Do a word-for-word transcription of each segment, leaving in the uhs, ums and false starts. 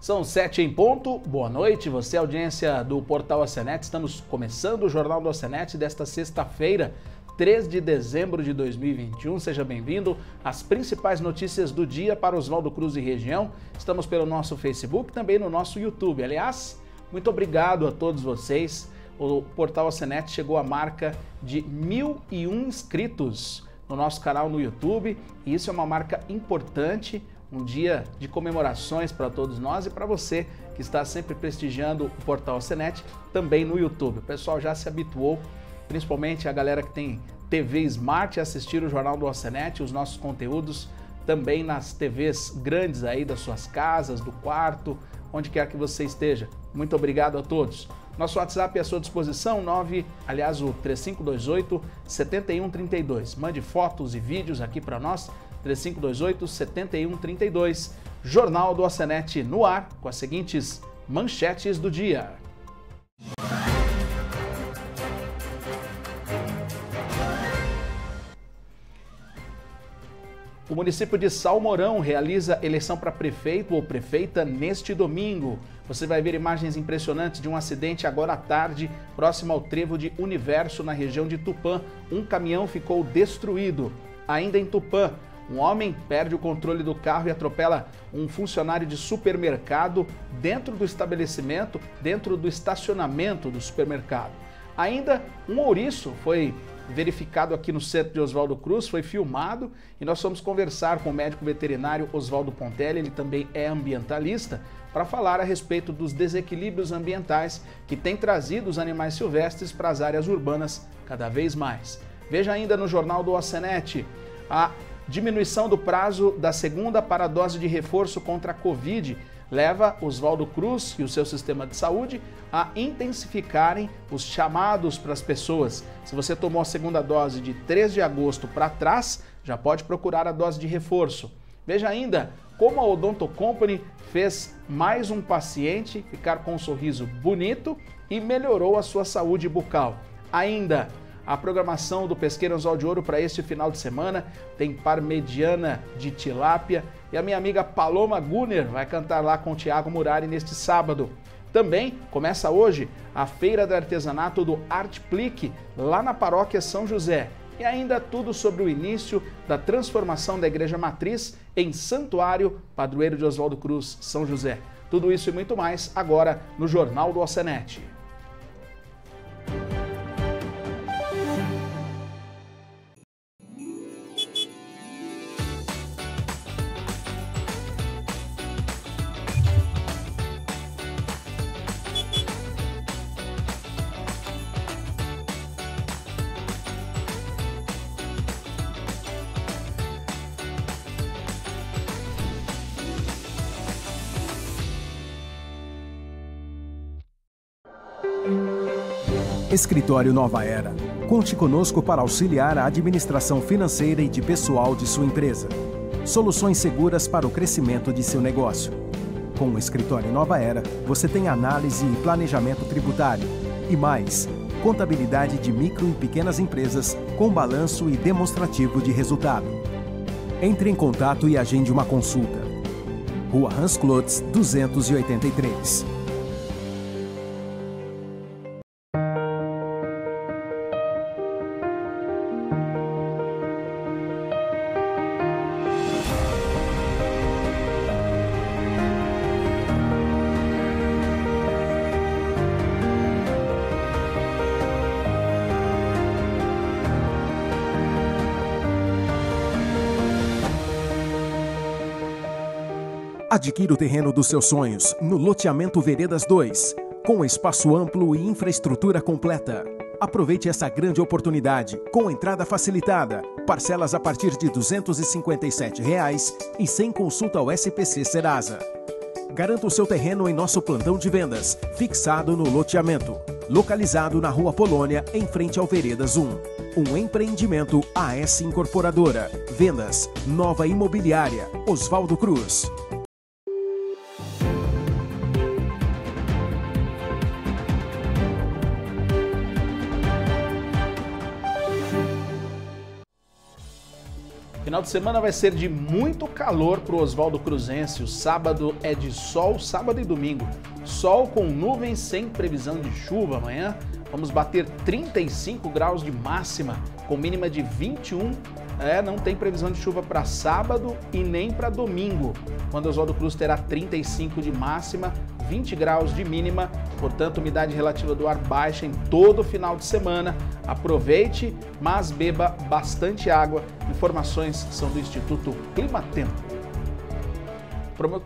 São sete em ponto, boa noite, você é audiência do Portal Ocenet. Estamos começando o Jornal do Ocenet desta sexta-feira, três de dezembro de dois mil e vinte e um. Seja bem-vindo às principais notícias do dia para Oswaldo Cruz e região. Estamos pelo nosso Facebook, também no nosso YouTube. Aliás, muito obrigado a todos vocês. O Portal Ocenet chegou à marca de mil e um inscritos no nosso canal no YouTube. E isso é uma marca importante, um dia de comemorações para todos nós e para você que está sempre prestigiando o Portal Ocenet também no YouTube. O pessoal já se habituou, principalmente a galera que tem T V Smart, a assistir o Jornal do Ocenet, os nossos conteúdos também nas T Vs grandes aí das suas casas, do quarto, onde quer que você esteja. Muito obrigado a todos. Nosso WhatsApp é à sua disposição, nove, aliás, o três cinco dois oito, sete um três dois. Mande fotos e vídeos aqui para nós, três cinco dois oito, sete um três dois. Jornal do Ocenet no ar, com as seguintes manchetes do dia. O município de Salmourão realiza eleição para prefeito ou prefeita neste domingo. Você vai ver imagens impressionantes de um acidente agora à tarde, próximo ao trevo de Universo, na região de Tupã. Um caminhão ficou destruído. Ainda em Tupã, um homem perde o controle do carro e atropela um funcionário de supermercado dentro do estabelecimento, dentro do estacionamento do supermercado. Ainda um ouriço foi verificado aqui no centro de Oswaldo Cruz, foi filmado e nós vamos conversar com o médico veterinário Oswaldo Pontelli, ele também é ambientalista, para falar a respeito dos desequilíbrios ambientais que têm trazido os animais silvestres para as áreas urbanas cada vez mais. Veja ainda no Jornal do Ocenet a diminuição do prazo da segunda para a dose de reforço contra a Covid leva Oswaldo Cruz e o seu sistema de saúde a intensificarem os chamados para as pessoas. Se você tomou a segunda dose de três de agosto para trás, já pode procurar a dose de reforço. Veja ainda como a Odonto Company fez mais um paciente ficar com um sorriso bonito e melhorou a sua saúde bucal. Ainda a programação do Pesqueiro Anzol de Ouro para este final de semana tem parmegiana de tilápia e a minha amiga Paloma Gunner vai cantar lá com o Tiago Murari neste sábado. Também começa hoje a Feira de Artesanato do Artplique lá na Paróquia São José. E ainda tudo sobre o início da transformação da Igreja Matriz em Santuário Padroeiro de Oswaldo Cruz, São José. Tudo isso e muito mais agora no Jornal do Ocenet. Escritório Nova Era. Conte conosco para auxiliar a administração financeira e de pessoal de sua empresa. Soluções seguras para o crescimento de seu negócio. Com o Escritório Nova Era, você tem análise e planejamento tributário. E mais, contabilidade de micro e pequenas empresas com balanço e demonstrativo de resultado. Entre em contato e agende uma consulta. Rua Hans Klotz, duzentos e oitenta e três. Adquira o terreno dos seus sonhos no loteamento Veredas dois, com espaço amplo e infraestrutura completa. Aproveite essa grande oportunidade, com entrada facilitada, parcelas a partir de duzentos e cinquenta e sete reais e sem consulta ao S P C Serasa. Garanta o seu terreno em nosso plantão de vendas, fixado no loteamento, localizado na Rua Polônia, em frente ao Veredas um. Um empreendimento A S Incorporadora. Vendas Nova Imobiliária, Oswaldo Cruz. Final de semana vai ser de muito calor para o Oswaldo Cruzense. O sábado é de sol, sábado e domingo. Sol com nuvens sem previsão de chuva amanhã. Vamos bater trinta e cinco graus de máxima, com mínima de vinte e um. É, não tem previsão de chuva para sábado e nem para domingo, quando Oswaldo Cruz terá trinta e cinco de máxima, vinte graus de mínima, portanto, umidade relativa do ar baixa em todo o final de semana. Aproveite, mas beba bastante água. Informações são do Instituto Climatempo. Promo...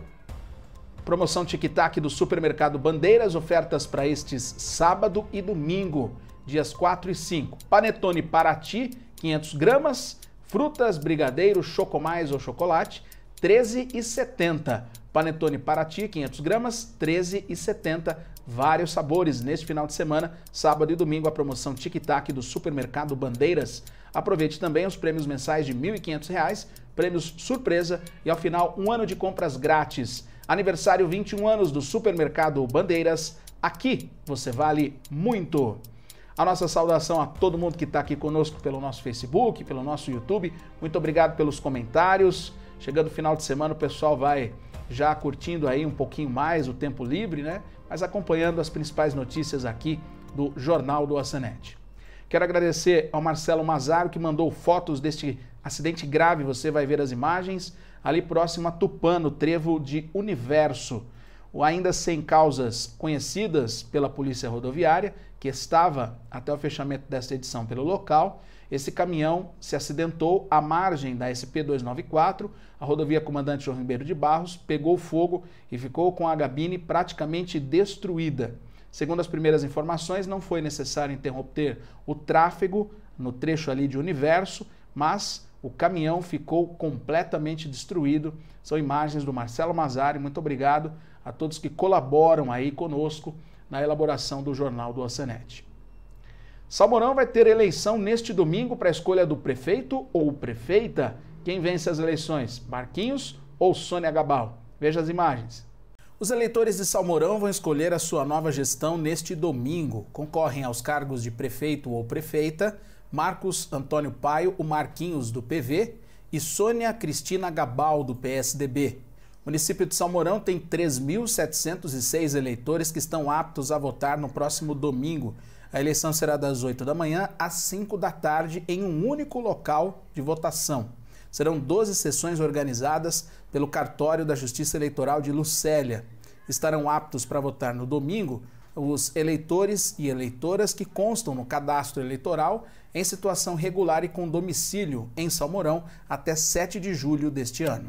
Promoção Tic-Tac do Supermercado Bandeiras, ofertas para estes sábado e domingo, dias quatro e cinco. Panetone Paraty, quinhentas gramas. Frutas, brigadeiro, chocomais ou chocolate, treze reais e setenta centavos. Panetone Paraty, quinhentas gramas, treze reais e setenta centavos. Vários sabores neste final de semana, sábado e domingo, a promoção Tic-Tac do Supermercado Bandeiras. Aproveite também os prêmios mensais de mil e quinhentos reais, prêmios surpresa e, ao final, um ano de compras grátis. Aniversário vinte e um anos do Supermercado Bandeiras. Aqui você vale muito. A nossa saudação a todo mundo que está aqui conosco pelo nosso Facebook, pelo nosso YouTube. Muito obrigado pelos comentários. Chegando o final de semana, o pessoal vai já curtindo aí um pouquinho mais o tempo livre, né? Mas acompanhando as principais notícias aqui do Jornal do Oceanet. Quero agradecer ao Marcelo Mazaro, que mandou fotos deste acidente grave. Você vai ver as imagens ali próximo a Tupã, no trevo de Universo. O ainda sem causas conhecidas pela Polícia Rodoviária, que estava até o fechamento desta edição pelo local. Esse caminhão se acidentou à margem da S P duzentos e noventa e quatro, a rodovia Comandante João Ribeiro de Barros, pegou fogo e ficou com a cabine praticamente destruída. Segundo as primeiras informações, não foi necessário interromper o tráfego no trecho ali de Universo, mas o caminhão ficou completamente destruído. São imagens do Marcelo Mazari. Muito obrigado a todos que colaboram aí conosco na elaboração do Jornal do Oceanet. Salmourão vai ter eleição neste domingo para a escolha do prefeito ou prefeita. Quem vence as eleições, Marquinhos ou Sônia Gabal? Veja as imagens. Os eleitores de Salmourão vão escolher a sua nova gestão neste domingo. Concorrem aos cargos de prefeito ou prefeita Marcos Antônio Paio, o Marquinhos, do P V, e Sônia Cristina Gabal, do P S D B. O município de Salmourão tem três mil setecentos e seis eleitores que estão aptos a votar no próximo domingo. A eleição será das oito da manhã às cinco da tarde em um único local de votação. Serão doze sessões organizadas pelo Cartório da Justiça Eleitoral de Lucélia. Estarão aptos para votar no domingo os eleitores e eleitoras que constam no cadastro eleitoral em situação regular e com domicílio em Salmourão até sete de julho deste ano.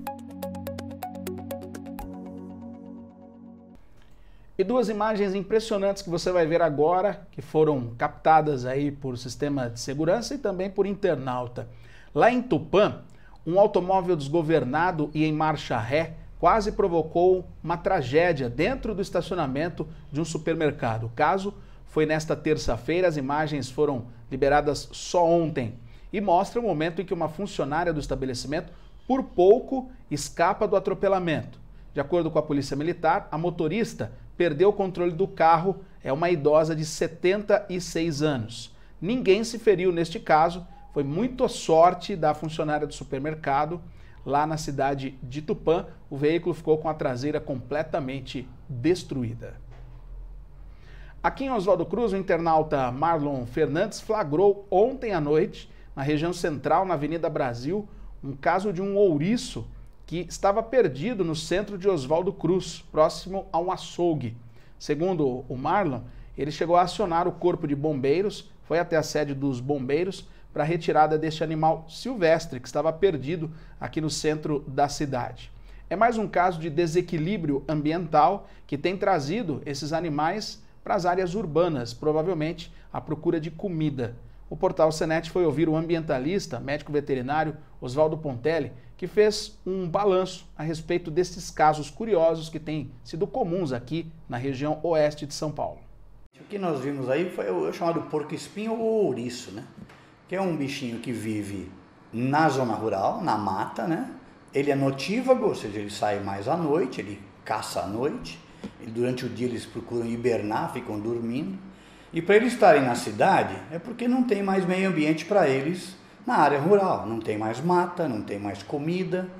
E duas imagens impressionantes que você vai ver agora, que foram captadas aí por sistema de segurança e também por internauta. Lá em Tupã, um automóvel desgovernado e em marcha ré quase provocou uma tragédia dentro do estacionamento de um supermercado. O caso foi nesta terça-feira, as imagens foram liberadas só ontem e mostram o momento em que uma funcionária do estabelecimento, por pouco, escapa do atropelamento. De acordo com a Polícia Militar, a motorista perdeu o controle do carro, é uma idosa de setenta e seis anos. Ninguém se feriu neste caso, foi muita sorte da funcionária do supermercado. Lá na cidade de Tupã, o veículo ficou com a traseira completamente destruída. Aqui em Oswaldo Cruz, o internauta Marlon Fernandes flagrou ontem à noite, na região central, na Avenida Brasil, um caso de um ouriço que estava perdido no centro de Oswaldo Cruz, próximo a um açougue. Segundo o Marlon, ele chegou a acionar o corpo de bombeiros, foi até a sede dos bombeiros para a retirada deste animal silvestre que estava perdido aqui no centro da cidade. É mais um caso de desequilíbrio ambiental que tem trazido esses animais para as áreas urbanas, provavelmente à procura de comida. O portal Oceanet foi ouvir o ambientalista, médico veterinário Oswaldo Pontelli, que fez um balanço a respeito desses casos curiosos que têm sido comuns aqui na região oeste de São Paulo. O que nós vimos aí foi o chamado porco-espinho ou ouriço, né? Que é um bichinho que vive na zona rural, na mata, né? Ele é notívago, ou seja, ele sai mais à noite, ele caça à noite. E durante o dia eles procuram hibernar, ficam dormindo. E para eles estarem na cidade é porque não tem mais meio ambiente para eles na área rural. Não tem mais mata, não tem mais comida,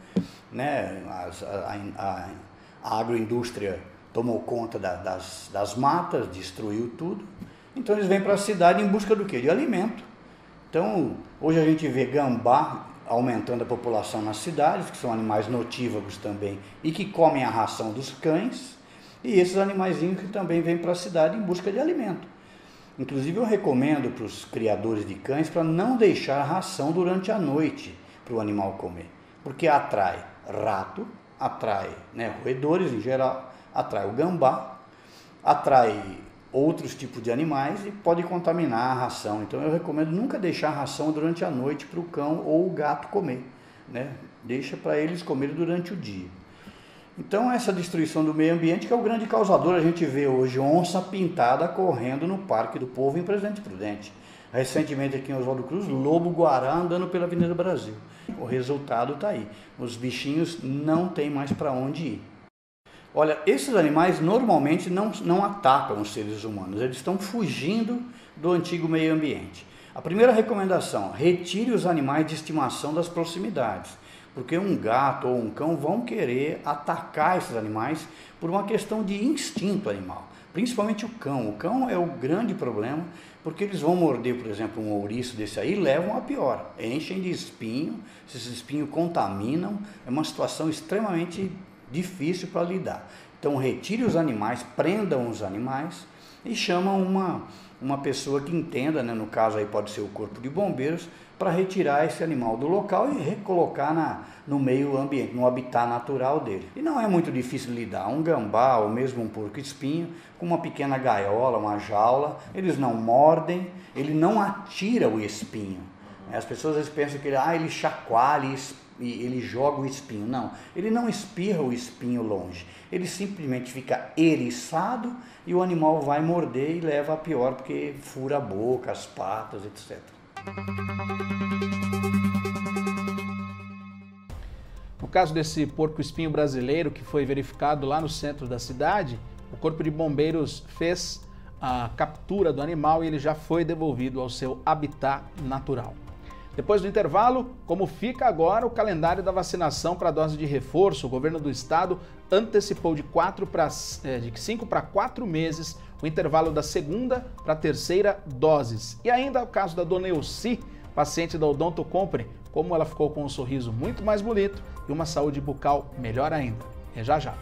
né? As, a, a, a agroindústria tomou conta da, das, das matas, destruiu tudo. Então eles vêm para a cidade em busca do quê? De alimento. Então, hoje a gente vê gambá aumentando a população nas cidades, que são animais notívagos também, e que comem a ração dos cães, e esses animaizinhos que também vêm para a cidade em busca de alimento. Inclusive eu recomendo para os criadores de cães para não deixar a ração durante a noite para o animal comer, porque atrai rato, atrai, né, roedores em geral, atrai o gambá, atrai outros tipos de animais e pode contaminar a ração. Então eu recomendo nunca deixar a ração durante a noite para o cão ou o gato comer, né? Deixa para eles comerem durante o dia. Então essa destruição do meio ambiente que é o grande causador. A gente vê hoje onça pintada correndo no Parque do Povo em Presidente Prudente. Recentemente aqui em Oswaldo Cruz, lobo-guará andando pela Avenida Brasil. O resultado está aí. Os bichinhos não têm mais para onde ir. Olha, esses animais normalmente não, não atacam os seres humanos, eles estão fugindo do antigo meio ambiente. A primeira recomendação, retire os animais de estimação das proximidades, porque um gato ou um cão vão querer atacar esses animais por uma questão de instinto animal, principalmente o cão. O cão é o grande problema, porque eles vão morder, por exemplo, um ouriço desse aí e levam a pior, enchem de espinho, esses espinhos contaminam, é uma situação extremamente difícil para lidar. Então retire os animais, prendam os animais e chamam uma, uma pessoa que entenda, né? No caso aí pode ser o corpo de bombeiros, para retirar esse animal do local e recolocar na, no meio ambiente, no habitat natural dele. E não é muito difícil lidar, um gambá ou mesmo um porco-espinho, com uma pequena gaiola, uma jaula, eles não mordem, ele não atira o espinho. As pessoas às vezes pensam que ele, ah, ele chacoalha e ele joga o espinho. Não, ele não espirra o espinho longe. Ele simplesmente fica eriçado e o animal vai morder e leva a pior, porque fura a boca, as patas, etcétera. No caso desse porco-espinho brasileiro que foi verificado lá no centro da cidade, o Corpo de Bombeiros fez a captura do animal e ele já foi devolvido ao seu habitat natural. Depois do intervalo, como fica agora o calendário da vacinação para a dose de reforço? O governo do estado antecipou de, quatro pra, de cinco para quatro meses o intervalo da segunda para a terceira doses. E ainda o caso da dona Elci, paciente da Odonto Company, como ela ficou com um sorriso muito mais bonito e uma saúde bucal melhor ainda. É já já.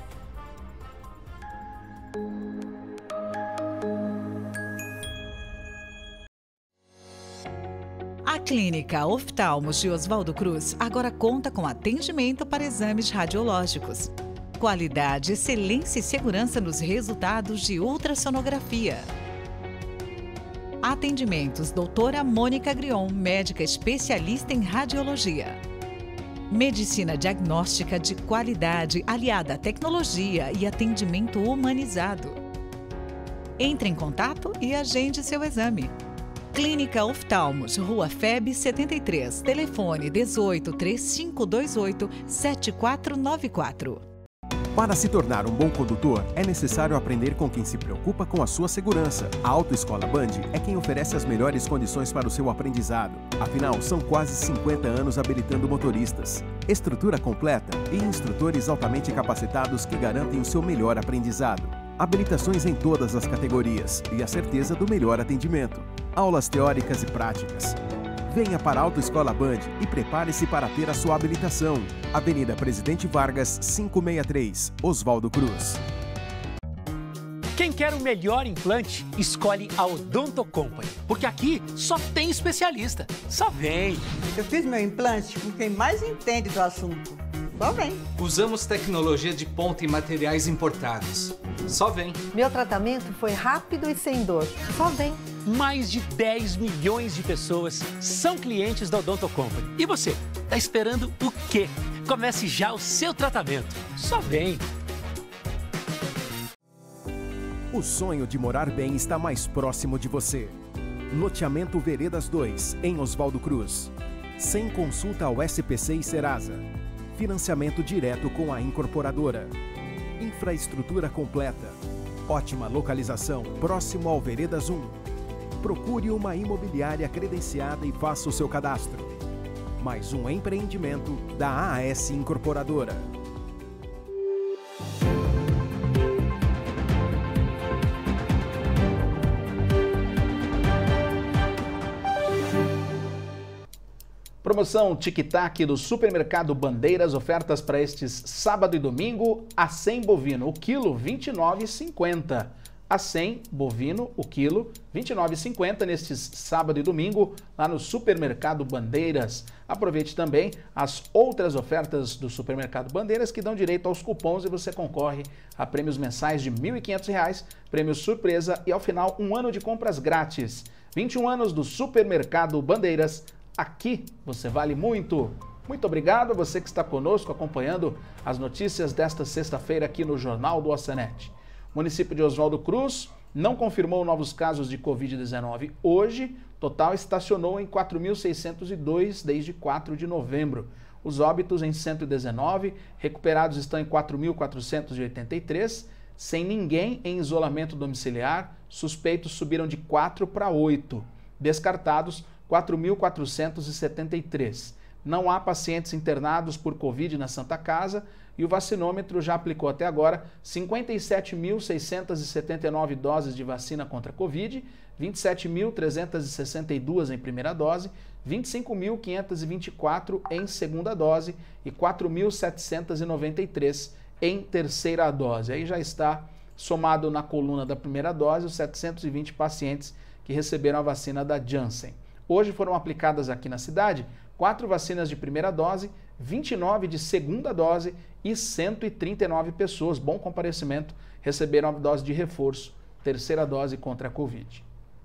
A Clínica Oftalmos de Oswaldo Cruz agora conta com atendimento para exames radiológicos. Qualidade, excelência e segurança nos resultados de ultrassonografia. Atendimentos doutora Mônica Grion, médica especialista em radiologia. Medicina diagnóstica de qualidade aliada à tecnologia e atendimento humanizado. Entre em contato e agende seu exame. Clínica Oftalmos, Rua F E B setenta e três, telefone dezoito, três cinco dois oito, sete quatro nove quatro. Para se tornar um bom condutor, é necessário aprender com quem se preocupa com a sua segurança. A Autoescola Band é quem oferece as melhores condições para o seu aprendizado. Afinal, são quase cinquenta anos habilitando motoristas. Estrutura completa e instrutores altamente capacitados que garantem o seu melhor aprendizado. Habilitações em todas as categorias e a certeza do melhor atendimento. Aulas teóricas e práticas. Venha para a Autoescola Band e prepare-se para ter a sua habilitação. Avenida Presidente Vargas, quinhentos e sessenta e três, Oswaldo Cruz. Quem quer o melhor implante, escolhe a Odonto Company, porque aqui só tem especialista. Só vem! Eu fiz meu implante com quem mais entende do assunto. Só vem! Usamos tecnologia de ponta e materiais importados. Só vem! Meu tratamento foi rápido e sem dor. Só vem! Mais de dez milhões de pessoas são clientes da Odonto Company. E você, tá esperando o quê? Comece já o seu tratamento. Só vem! O sonho de morar bem está mais próximo de você. Loteamento Veredas dois, em Oswaldo Cruz. Sem consulta ao S P C e Serasa. Financiamento direto com a incorporadora. Infraestrutura completa. Ótima localização, próximo ao Veredas um. Procure uma imobiliária credenciada e faça o seu cadastro. mais um empreendimento da A S Incorporadora. Promoção Tic-Tac do Supermercado Bandeiras, ofertas para estes sábado e domingo, a cem bovino, o quilo vinte e nove reais e cinquenta centavos. A cem bovino, o quilo vinte e nove reais e cinquenta centavos nestes sábado e domingo, lá no Supermercado Bandeiras. Aproveite também as outras ofertas do Supermercado Bandeiras que dão direito aos cupons e você concorre a prêmios mensais de mil e quinhentos reais, prêmio surpresa e ao final um ano de compras grátis. vinte e um anos do Supermercado Bandeiras. Aqui você vale muito. Muito obrigado a você que está conosco acompanhando as notícias desta sexta-feira aqui no Jornal do Oceanete. O município de Oswaldo Cruz não confirmou novos casos de covid dezenove hoje. Total estacionou em quatro mil seiscentos e dois desde quatro de novembro. Os óbitos em cento e dezenove, recuperados estão em quatro mil quatrocentos e oitenta e três, sem ninguém em isolamento domiciliar. Suspeitos subiram de quatro para oito. Descartados, quatro mil quatrocentos e setenta e três. Não há pacientes internados por Covid na Santa Casa e o vacinômetro já aplicou até agora cinquenta e sete mil seiscentos e setenta e nove doses de vacina contra Covid, vinte e sete mil trezentos e sessenta e dois em primeira dose, vinte e cinco mil quinhentos e vinte e quatro em segunda dose e quatro mil setecentos e noventa e três em terceira dose. Aí já está somado na coluna da primeira dose os setecentos e vinte pacientes que receberam a vacina da Janssen. Hoje foram aplicadas aqui na cidade quatro vacinas de primeira dose, vinte e nove de segunda dose e cento e trinta e nove pessoas, bom comparecimento, receberam a dose de reforço, terceira dose contra a Covid.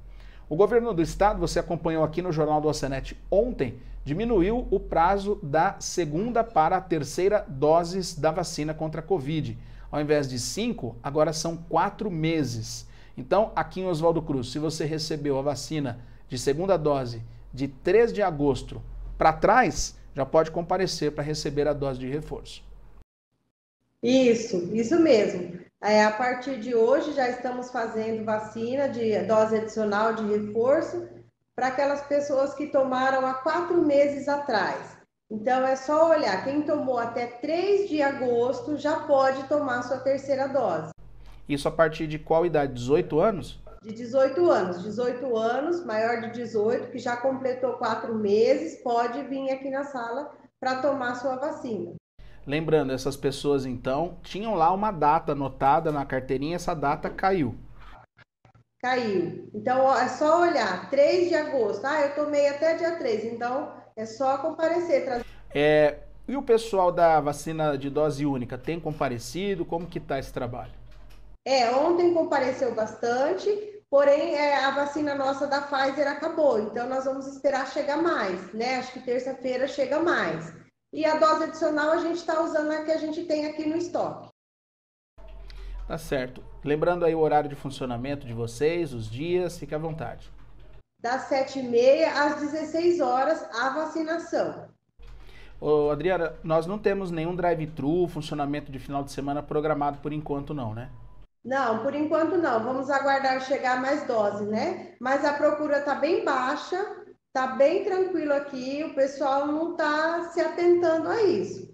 O governo do estado, você acompanhou aqui no Jornal do Oceanete ontem, diminuiu o prazo da segunda para a terceira doses da vacina contra a Covid. Ao invés de cinco, agora são quatro meses. Então, aqui em Oswaldo Cruz, se você recebeu a vacina de segunda dose de três de agosto para trás, já pode comparecer para receber a dose de reforço. Isso, isso mesmo. É, a partir de hoje já estamos fazendo vacina de dose adicional de reforço para aquelas pessoas que tomaram há quatro meses atrás. Então é só olhar, quem tomou até três de agosto já pode tomar sua terceira dose. Isso a partir de qual idade? dezoito anos? De dezoito anos, dezoito anos, maior de dezoito, que já completou quatro meses, pode vir aqui na sala para tomar sua vacina. Lembrando, essas pessoas então tinham lá uma data anotada na carteirinha, essa data caiu. Caiu. Então é só olhar, três de agosto, ah, eu tomei até dia três, então é só comparecer. Trazer... É, e o pessoal da vacina de dose única tem comparecido? Como que está esse trabalho? É, ontem compareceu bastante, porém é, a vacina nossa da Pfizer acabou, então nós vamos esperar chegar mais, né? Acho que terça-feira chega mais. E a dose adicional a gente está usando a que a gente tem aqui no estoque. Tá certo. Lembrando aí o horário de funcionamento de vocês, os dias, fique à vontade. Das sete e meia às dezesseis horas, a vacinação. Ô, Adriana, nós não temos nenhum drive-thru, funcionamento de final de semana programado por enquanto não, né? Não, por enquanto não. Vamos aguardar chegar mais doses, né? Mas a procura está bem baixa, está bem tranquilo aqui, o pessoal não está se atentando a isso.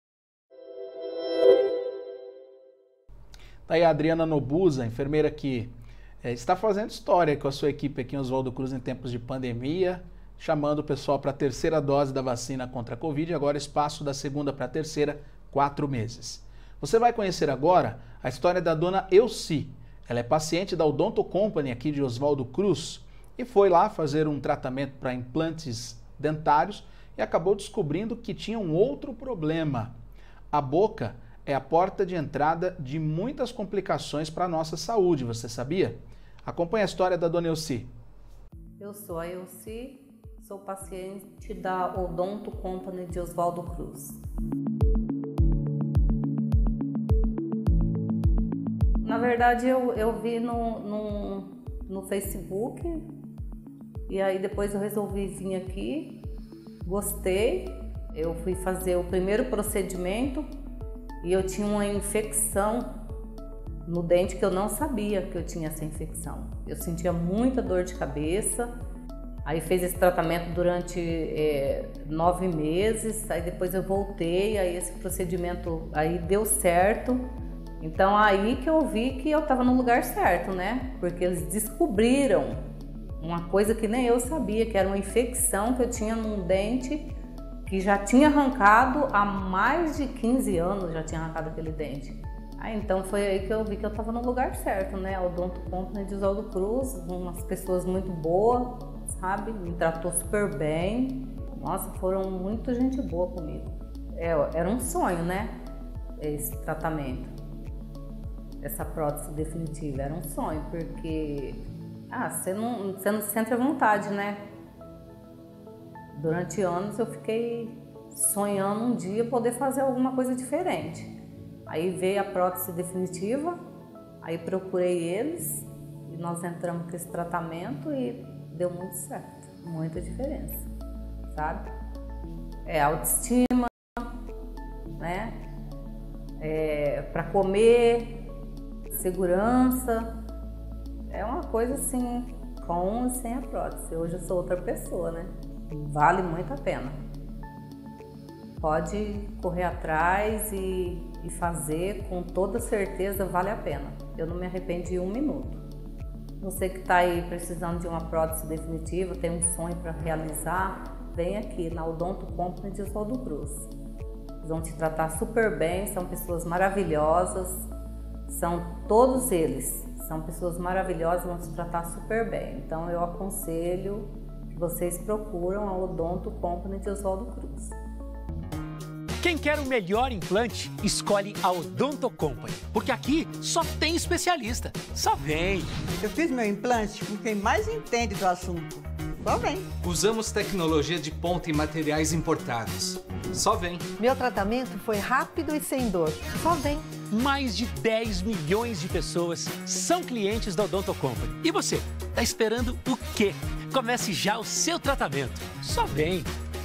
Tá aí a Adriana Nobuza, enfermeira que é, está fazendo história com a sua equipe aqui em Oswaldo Cruz em tempos de pandemia, chamando o pessoal para a terceira dose da vacina contra a Covid, agora espaço da segunda para a terceira, quatro meses. Você vai conhecer agora a história da dona Elci. Ela é paciente da Odonto Company aqui de Oswaldo Cruz e foi lá fazer um tratamento para implantes dentários e acabou descobrindo que tinha um outro problema. A boca é a porta de entrada de muitas complicações para a nossa saúde, você sabia? Acompanhe a história da dona Elci. Eu sou a Elci, sou paciente da Odonto Company de Oswaldo Cruz. Na verdade, eu, eu vi no, no, no Facebook e aí depois eu resolvi vir aqui, gostei. Eu fui fazer o primeiro procedimento e eu tinha uma infecção no dente que eu não sabia que eu tinha essa infecção. Eu sentia muita dor de cabeça Aí fez esse tratamento durante é, nove meses, aí depois eu voltei, aí esse procedimento aí deu certo. Então aí que eu vi que eu estava no lugar certo, né? Porque eles descobriram uma coisa que nem eu sabia, que era uma infecção que eu tinha num dente que já tinha arrancado há mais de quinze anos, já tinha arrancado aquele dente. Aí então foi aí que eu vi que eu estava no lugar certo, né? O Odonto Company de Oswaldo Cruz, umas pessoas muito boas, sabe? Me tratou super bem. Nossa, foram muito gente boa comigo. É, era um sonho, né? Esse tratamento. Essa prótese definitiva era um sonho, porque ah, você não, você não se sente à vontade, né? Durante anos eu fiquei sonhando um dia poder fazer alguma coisa diferente. Aí veio a prótese definitiva, aí procurei eles e nós entramos com esse tratamento e deu muito certo, muita diferença, sabe? É autoestima, né? É, para comer, segurança, é uma coisa assim, com e sem a prótese. Hoje eu sou outra pessoa, né? Vale muito a pena. Pode correr atrás e, e fazer, com toda certeza vale a pena. Eu não me arrependi um minuto. Você que está aí precisando de uma prótese definitiva, tem um sonho para realizar, vem aqui na Odonto Company de Oswaldo Cruz. Eles vão te tratar super bem, são pessoas maravilhosas, são todos eles, são pessoas maravilhosas, vão te tratar super bem. Então eu aconselho que vocês procuram a Odonto Company de Oswaldo Cruz. Quem quer o melhor implante, escolhe a Odonto Company, porque aqui só tem especialista. Só vem! Eu fiz meu implante com quem mais entende do assunto. Só vem! Usamos tecnologia de ponta e materiais importados. Só vem! Meu tratamento foi rápido e sem dor. Só vem! Mais de dez milhões de pessoas são clientes da Odonto Company. E você, tá esperando o quê? Comece já o seu tratamento. Só vem!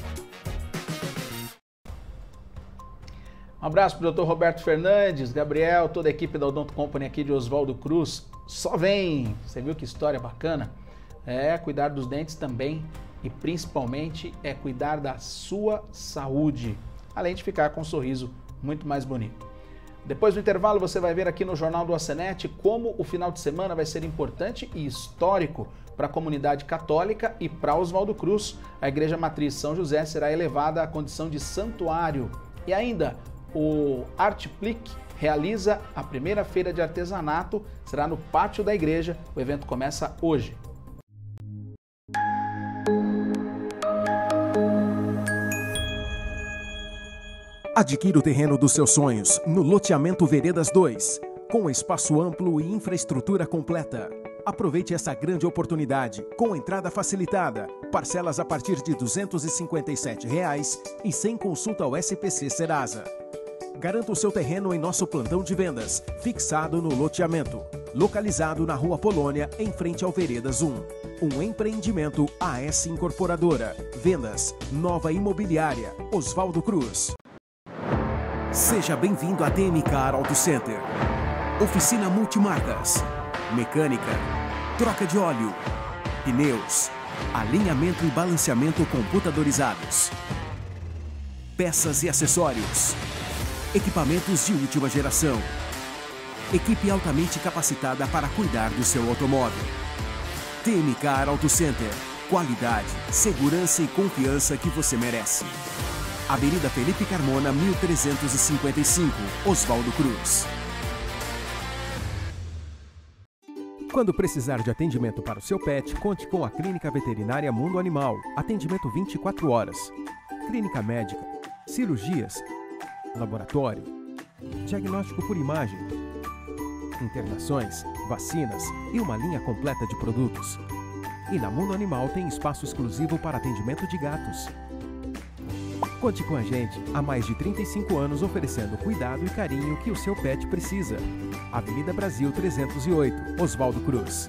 Um abraço para o doutor Roberto Fernandes, Gabriel, toda a equipe da Odonto Company aqui de Oswaldo Cruz. Só vem! Você viu que história bacana? É, cuidar dos dentes também e principalmente é cuidar da sua saúde, além de ficar com um sorriso muito mais bonito. Depois do intervalo você vai ver aqui no Jornal do Asenet como o final de semana vai ser importante e histórico para a comunidade católica e para Oswaldo Cruz. A Igreja Matriz São José será elevada à condição de santuário. E ainda, o Artplic realiza a primeira feira de artesanato, será no pátio da igreja, o evento começa hoje. Adquira o terreno dos seus sonhos no loteamento Veredas dois, com espaço amplo e infraestrutura completa. Aproveite essa grande oportunidade com entrada facilitada, parcelas a partir de duzentos e cinquenta e sete reais e sem consulta ao S P C Serasa. Garanta o seu terreno em nosso plantão de vendas, fixado no loteamento, localizado na Rua Polônia, em frente ao Veredas um. Um empreendimento A S Incorporadora. Vendas, Nova Imobiliária, Oswaldo Cruz. Seja bem-vindo à D M Car Auto Center. Oficina multimarcas, mecânica, troca de óleo, pneus, alinhamento e balanceamento computadorizados, peças e acessórios, equipamentos de última geração, equipe altamente capacitada para cuidar do seu automóvel. D M Car Auto Center, qualidade, segurança e confiança que você merece. Avenida Felipe Carmona, mil trezentos e cinquenta e cinco, Oswaldo Cruz. Quando precisar de atendimento para o seu pet, conte com a Clínica Veterinária Mundo Animal. Atendimento vinte e quatro horas. Clínica médica, cirurgias, laboratório, diagnóstico por imagem, internações, vacinas e uma linha completa de produtos. E na Mundo Animal tem espaço exclusivo para atendimento de gatos. Conte com a gente há mais de trinta e cinco anos oferecendo cuidado e carinho que o seu pet precisa. Avenida Brasil trezentos e oito, Oswaldo Cruz.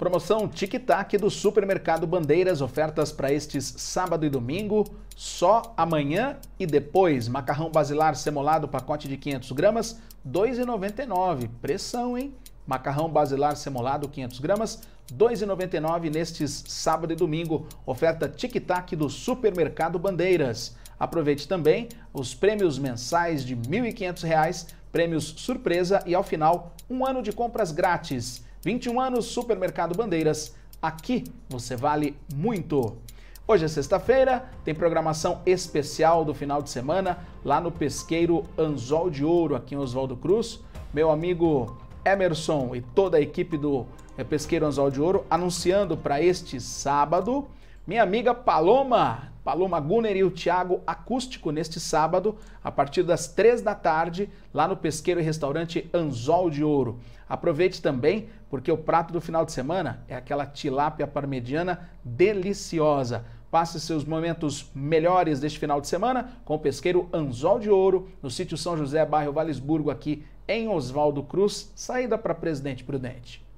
Promoção Tic-Tac do Supermercado Bandeiras, ofertas para estes sábado e domingo, só amanhã e depois. Macarrão basilar semolado, pacote de quinhentas gramas, dois reais e noventa e nove centavos. Pressão, hein? Macarrão basilar semolado, quinhentas gramas, dois reais e noventa e nove centavos nestes sábado e domingo. Oferta Tic-Tac do Supermercado Bandeiras. Aproveite também os prêmios mensais de mil e quinhentos reais, prêmios surpresa e ao final um ano de compras grátis. vinte e um anos Supermercado Bandeiras, aqui você vale muito. Hoje é sexta-feira, tem programação especial do final de semana lá no Pesqueiro Anzol de Ouro, aqui em Oswaldo Cruz. Meu amigo Emerson e toda a equipe do Pesqueiro Anzol de Ouro anunciando para este sábado. Minha amiga Paloma, Paloma Gunner e o Thiago Acústico neste sábado, a partir das três da tarde, lá no Pesqueiro e Restaurante Anzol de Ouro. Aproveite também, porque o prato do final de semana é aquela tilápia parmegiana deliciosa. Passe seus momentos melhores deste final de semana com o Pesqueiro Anzol de Ouro, no sítio São José, bairro Valesburgo, aqui em Oswaldo Cruz, saída para Presidente Prudente.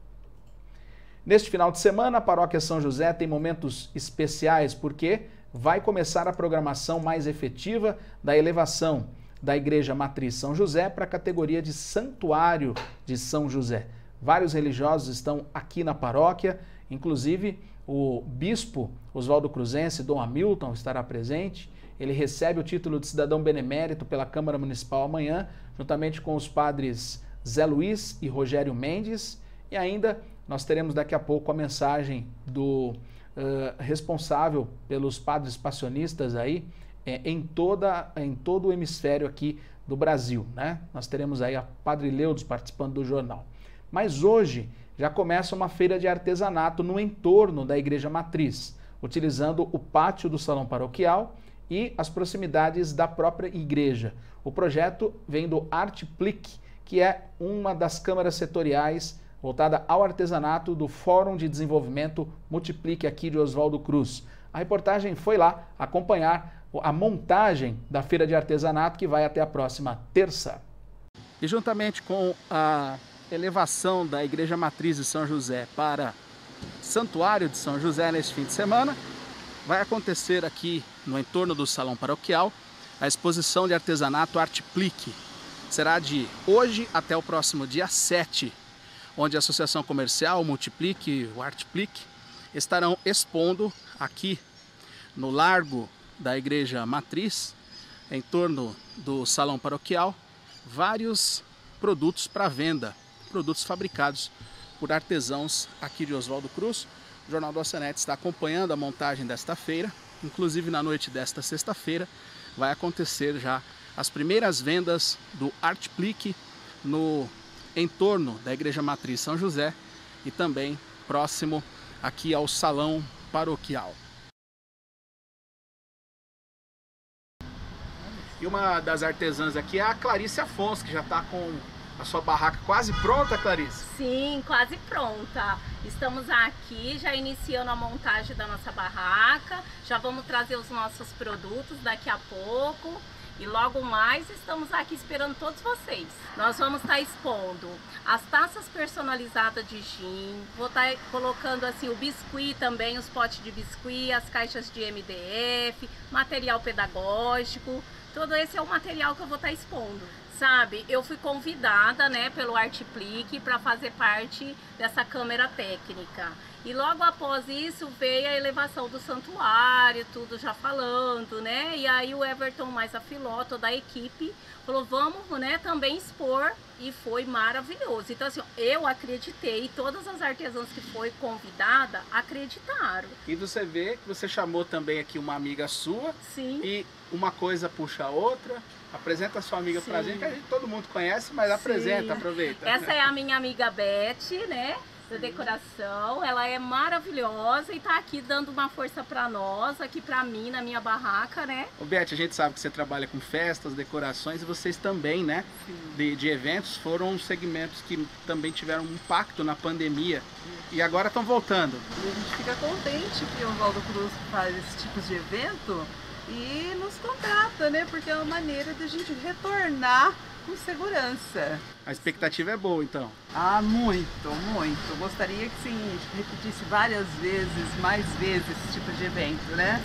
Neste final de semana, a Paróquia São José tem momentos especiais, porque vai começar a programação mais efetiva da elevação da Igreja Matriz São José para a categoria de Santuário de São José. Vários religiosos estão aqui na paróquia, inclusive o bispo Oswaldo Cruzense, Dom Hamilton, estará presente. Ele recebe o título de cidadão benemérito pela Câmara Municipal amanhã, juntamente com os padres Zé Luiz e Rogério Mendes, e ainda nós teremos daqui a pouco a mensagem do uh, responsável pelos padres passionistas aí é, em, toda, em todo o hemisfério aqui do Brasil, né? Nós teremos aí a Padre Leudos participando do jornal. Mas hoje já começa uma feira de artesanato no entorno da Igreja Matriz, utilizando o pátio do Salão Paroquial e as proximidades da própria igreja. O projeto vem do Artplic, que é uma das câmaras setoriais voltada ao artesanato do Fórum de Desenvolvimento Multiplique aqui de Oswaldo Cruz. A reportagem foi lá acompanhar a montagem da feira de artesanato que vai até a próxima terça. E juntamente com a elevação da Igreja Matriz de São José para Santuário de São José neste fim de semana, vai acontecer aqui no entorno do Salão Paroquial a exposição de artesanato Artplic. Será de hoje até o próximo dia sete, onde a Associação Comercial, o Multiplique e o Artplic estarão expondo aqui no largo da Igreja Matriz, em torno do Salão Paroquial, vários produtos para venda, produtos fabricados por artesãos aqui de Oswaldo Cruz. O Jornal do Oceanet está acompanhando a montagem desta feira, inclusive na noite desta sexta-feira vai acontecer já as primeiras vendas do Artplic no em torno da Igreja Matriz São José e também próximo aqui ao Salão Paroquial. E uma das artesãs aqui é a Clarice Afonso, que já está com a sua barraca quase pronta, Clarice? Sim, quase pronta. Estamos aqui já iniciando a montagem da nossa barraca, já vamos trazer os nossos produtos daqui a pouco. E logo mais estamos aqui esperando todos vocês. Nós vamos estar expondo as taças personalizadas de gin, vou estar colocando assim o biscuit também, os potes de biscuit, as caixas de M D F, material pedagógico, todo esse é o material que eu vou estar expondo. Sabe, eu fui convidada, né, pelo Artplic para fazer parte dessa câmara técnica. E logo após isso veio a elevação do santuário, tudo já falando, né? E aí o Everton mais a Filó, toda a equipe, falou, vamos, né, também expor, e foi maravilhoso. Então assim, eu acreditei, todas as artesãs que foi convidada acreditaram. E você vê que você chamou também aqui uma amiga sua. Sim. E uma coisa puxa a outra. Apresenta a sua amiga pra gente, que a gente todo mundo conhece, mas apresenta, Sim. aproveita. Essa é a minha amiga Beth, né? Da decoração, ela é maravilhosa e tá aqui dando uma força pra nós, aqui pra mim, na minha barraca, né? Ô Beth, a gente sabe que você trabalha com festas, decorações, e vocês também, né, de, de eventos, foram segmentos que também tiveram um impacto na pandemia e agora estão voltando. E a gente fica contente que o Oswaldo Cruz faz esse tipo de evento e nos contrata, né, porque é uma maneira de a gente retornar com segurança. A expectativa é boa, então? Ah, muito, muito. Gostaria que sim, repetisse várias vezes, mais vezes esse tipo de evento, né?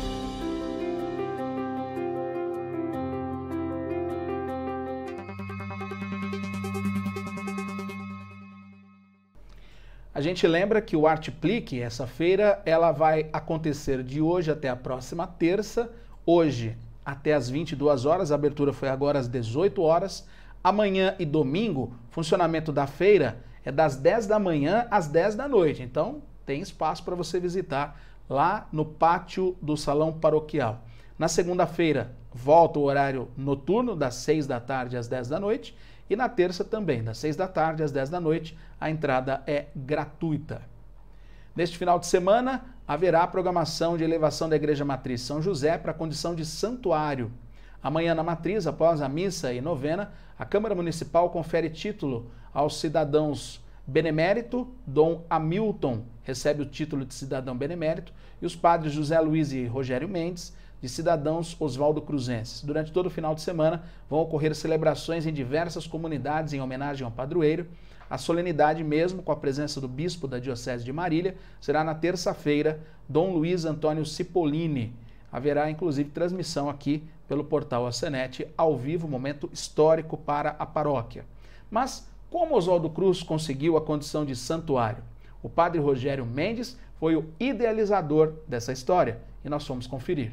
A gente lembra que o Artplique, essa feira, ela vai acontecer de hoje até a próxima terça. Hoje até às vinte e duas horas, a abertura foi agora às dezoito horas. Amanhã e domingo, funcionamento da feira é das dez da manhã às dez da noite. Então, tem espaço para você visitar lá no pátio do Salão Paroquial. Na segunda-feira, volta o horário noturno, das seis da tarde às dez da noite. E na terça também, das seis da tarde às dez da noite, a entrada é gratuita. Neste final de semana, haverá a programação de elevação da Igreja Matriz São José para a condição de santuário. Amanhã na Matriz, após a missa e novena, a Câmara Municipal confere título aos cidadãos benemérito. Dom Hamilton recebe o título de cidadão benemérito e os padres José Luiz e Rogério Mendes de cidadãos Oswaldo Cruzenses. Durante todo o final de semana vão ocorrer celebrações em diversas comunidades em homenagem ao padroeiro. A solenidade mesmo, com a presença do bispo da Diocese de Marília, será na terça-feira, Dom Luiz Antônio Cipollini. Haverá, inclusive, transmissão aqui pelo portal Acenet, ao vivo, momento histórico para a paróquia. Mas como Oswaldo Cruz conseguiu a condição de santuário? O padre Rogério Mendes foi o idealizador dessa história e nós fomos conferir.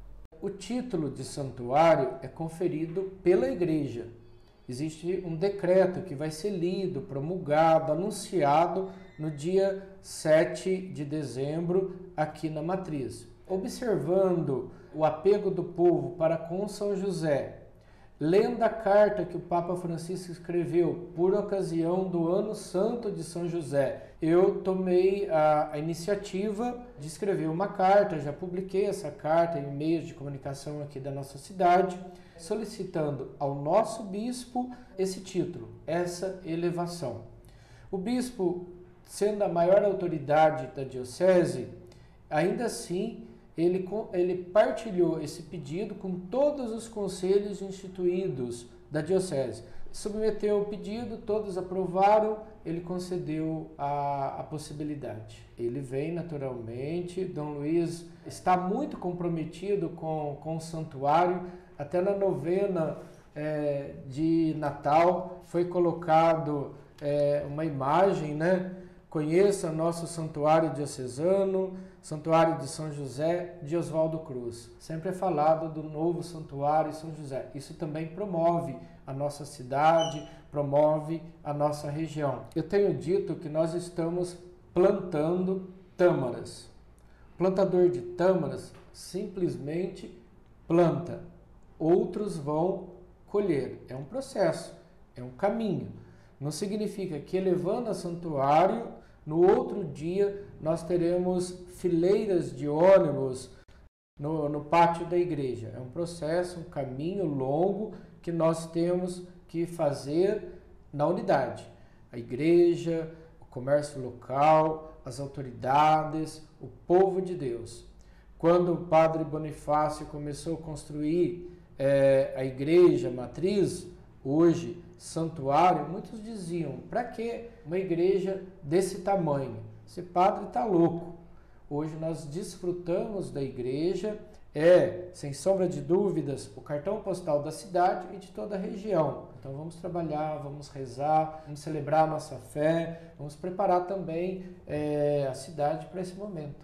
O título de santuário é conferido pela Igreja. Existe um decreto que vai ser lido, promulgado, anunciado no dia sete de dezembro aqui na Matriz. Observando o apego do povo para com São José, lendo a carta que o Papa Francisco escreveu por ocasião do Ano Santo de São José, eu tomei a, a iniciativa de escrever uma carta, já publiquei essa carta em meios de comunicação aqui da nossa cidade, solicitando ao nosso bispo esse título, essa elevação. O bispo, sendo a maior autoridade da diocese, ainda assim, ele, ele partilhou esse pedido com todos os conselhos instituídos da diocese. Submeteu o pedido, todos aprovaram, ele concedeu a, a possibilidade. Ele vem naturalmente, Dom Luiz está muito comprometido com, com o santuário, até na novena é, de Natal foi colocado é, uma imagem, né? Conheça nosso santuário diocesano, Santuário de São José de Oswaldo Cruz. Sempre é falado do novo santuário de São José. Isso também promove a nossa cidade, promove a nossa região. Eu tenho dito que nós estamos plantando tâmaras. Plantador de tâmaras simplesmente planta. Outros vão colher. É um processo, é um caminho. Não significa que elevando a santuário, no outro dia nós teremos fileiras de ônibus no, no pátio da igreja. É um processo, um caminho longo que nós temos que fazer na unidade. A igreja, o comércio local, as autoridades, o povo de Deus. Quando o padre Bonifácio começou a construir é, a igreja matriz, hoje santuário, muitos diziam, para que uma igreja desse tamanho? Esse padre está louco. Hoje nós desfrutamos da igreja, é, sem sombra de dúvidas, o cartão postal da cidade e de toda a região. Então vamos trabalhar, vamos rezar, vamos celebrar a nossa fé, vamos preparar também é, a cidade para esse momento.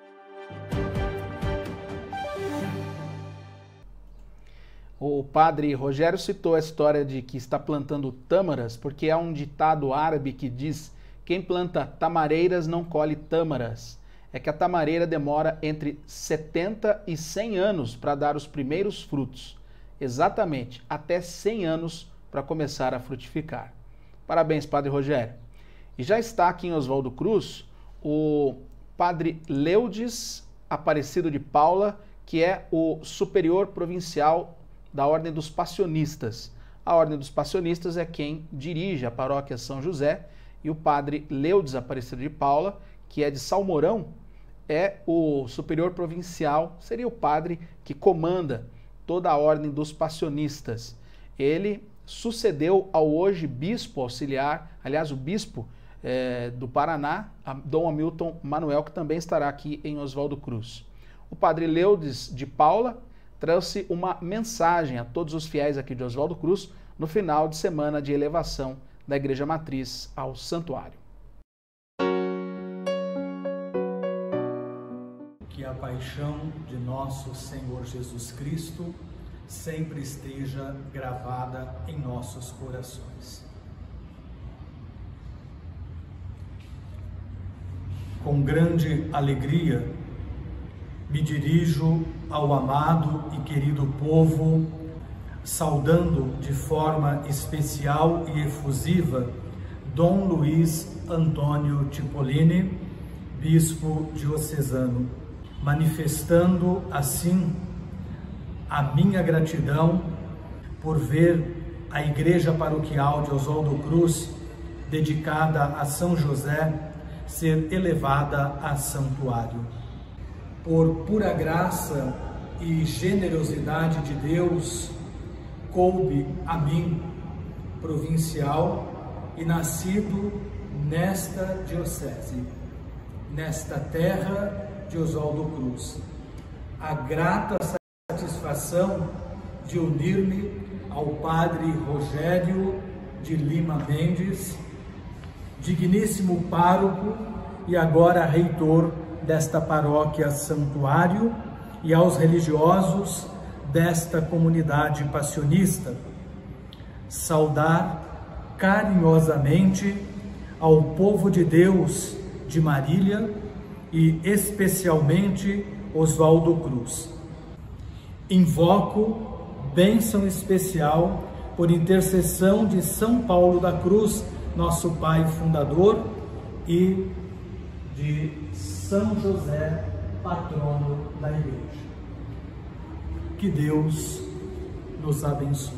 O padre Rogério citou a história de que está plantando tâmaras, porque há um ditado árabe que diz: quem planta tamareiras não colhe tâmaras. É que a tamareira demora entre setenta e cem anos para dar os primeiros frutos. Exatamente, até cem anos para começar a frutificar. Parabéns, padre Rogério. E já está aqui em Oswaldo Cruz o padre Leudes Aparecido de Paula, que é o superior provincial da Ordem dos Passionistas. A Ordem dos Passionistas é quem dirige a paróquia São José, e o padre Leudes Aparecido de Paula, que é de Salmourão, é o superior provincial, seria o padre que comanda toda a Ordem dos Passionistas. Ele sucedeu ao hoje bispo auxiliar, aliás, o bispo é, do Paraná, Dom Hamilton Manuel, que também estará aqui em Oswaldo Cruz. O padre Leudes de Paula trouxe uma mensagem a todos os fiéis aqui de Oswaldo Cruz no final de semana de elevação da Igreja Matriz ao santuário. Que a paixão de nosso Senhor Jesus Cristo sempre esteja gravada em nossos corações. Com grande alegria, me dirijo ao amado e querido povo, saudando de forma especial e efusiva Dom Luiz Antônio Cipollini, bispo diocesano, manifestando assim a minha gratidão por ver a Igreja Paroquial de Oswaldo Cruz, dedicada a São José, ser elevada a santuário. Por pura graça e generosidade de Deus, coube a mim, provincial e nascido nesta diocese, nesta terra de Oswaldo Cruz, a grata satisfação de unir-me ao Padre Rogério de Lima Mendes, digníssimo pároco e agora reitor desta paróquia santuário, e aos religiosos desta comunidade passionista. Saudar carinhosamente ao povo de Deus de Marília e especialmente Oswaldo Cruz. Invoco bênção especial por intercessão de São Paulo da Cruz, nosso Pai fundador, e de São José, patrono da Igreja. Que Deus nos abençoe.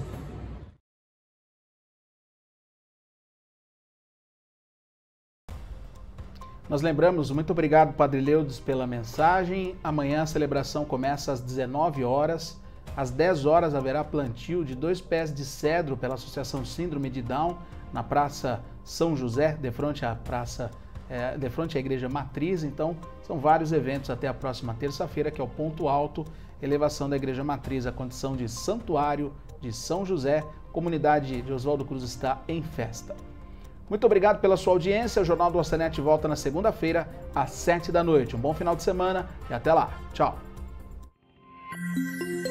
Nós lembramos, muito obrigado, Padre Leudes, pela mensagem. Amanhã a celebração começa às dezenove horas. Às dez horas haverá plantio de dois pés de cedro pela Associação Síndrome de Down, na Praça São José, de frente à Praça, é, de frente à Igreja Matriz. Então, são vários eventos até a próxima terça-feira, que é o ponto alto, elevação da Igreja Matriz, a condição de santuário de São José. A comunidade de Oswaldo Cruz está em festa. Muito obrigado pela sua audiência. O Jornal do Oceanete volta na segunda-feira, às sete da noite. Um bom final de semana e até lá. Tchau.